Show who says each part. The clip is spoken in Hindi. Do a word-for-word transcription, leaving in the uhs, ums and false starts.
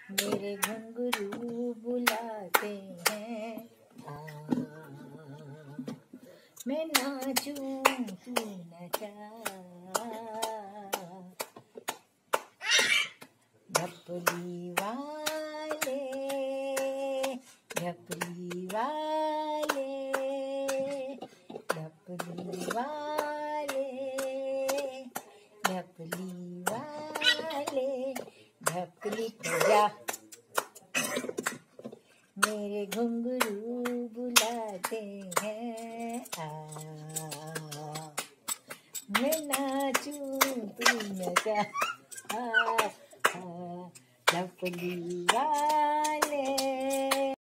Speaker 1: मेरे घुंघरू बुलाते हैं आ, मैं नाचूं तू नचा। ढपली वाले ढपली वाले ढपली वाले ढपली वाले ढपली जा। मेरे घुंघरू बुलाते हैं आ, मैं नाचूं तू नचा। ढपली वाले